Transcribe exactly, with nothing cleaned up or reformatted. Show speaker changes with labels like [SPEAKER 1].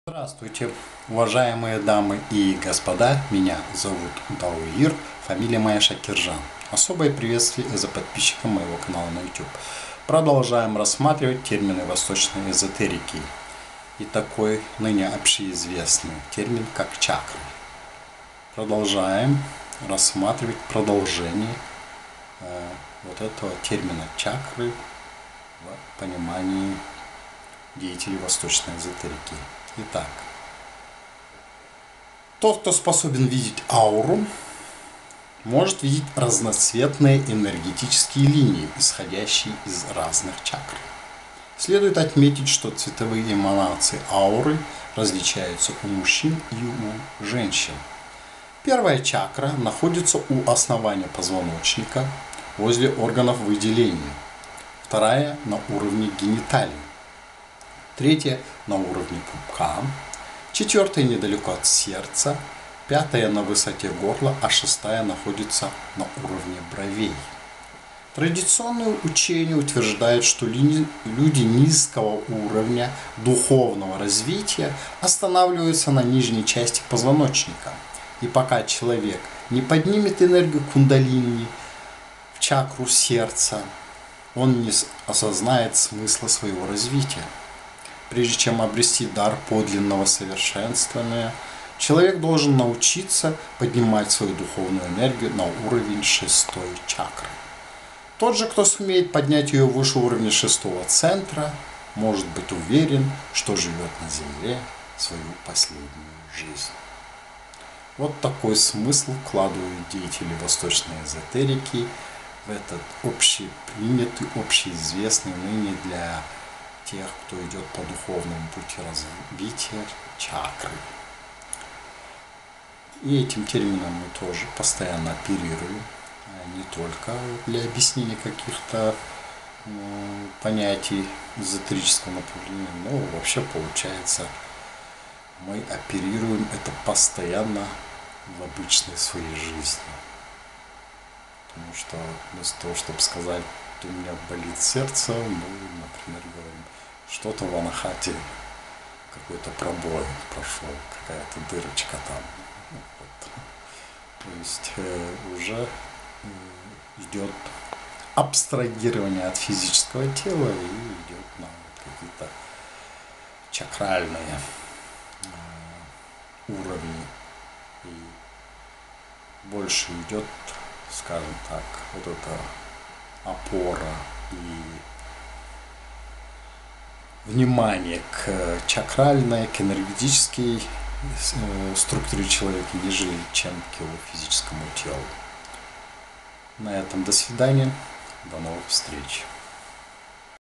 [SPEAKER 1] Здравствуйте, уважаемые дамы и господа, меня зовут Дауир, фамилия моя Шакиржан. Особое приветствие за подписчикам моего канала на YouTube. Продолжаем рассматривать термины восточной эзотерики и такой ныне общеизвестный термин как чакры. Продолжаем рассматривать продолжение э, вот этого термина чакры в понимании деятелей восточной эзотерики. Итак, тот, кто способен видеть ауру, может видеть разноцветные энергетические линии, исходящие из разных чакр. Следует отметить, что цветовые эманации ауры различаются у мужчин и у женщин. Первая чакра находится у основания позвоночника, возле органов выделения. Вторая на уровне гениталий. Третья на уровне пупка, четвертая недалеко от сердца, пятая на высоте горла, а шестая находится на уровне бровей. Традиционное учение утверждает, что люди низкого уровня духовного развития останавливаются на нижней части позвоночника. И пока человек не поднимет энергию кундалини в чакру сердца, он не осознает смысла своего развития. Прежде чем обрести дар подлинного совершенствования, человек должен научиться поднимать свою духовную энергию на уровень шестой чакры. Тот же, кто сумеет поднять ее выше уровня шестого центра, может быть уверен, что живет на Земле свою последнюю жизнь. Вот такой смысл вкладывают деятели восточной эзотерики в этот общепринятый, общеизвестный ныне для тех, кто идет по духовному пути развития чакры. И этим термином мы тоже постоянно оперируем, не только для объяснения каких-то э, понятий эзотерического направления, но вообще получается, мы оперируем это постоянно в обычной своей жизни. Потому что вместо того, чтобы сказать, у меня болит сердце, мы, например, говорим, что-то в анахате, какой-то пробой прошел, какая-то дырочка там. Вот. То есть э, уже э, идет абстрагирование от физического тела и идет на вот какие-то чакральные э, уровни. И больше идет, скажем так, вот эта опора и внимание к чакральной, к энергетической структуре человека, нежели чем к его физическому телу. На этом до свидания, до новых встреч.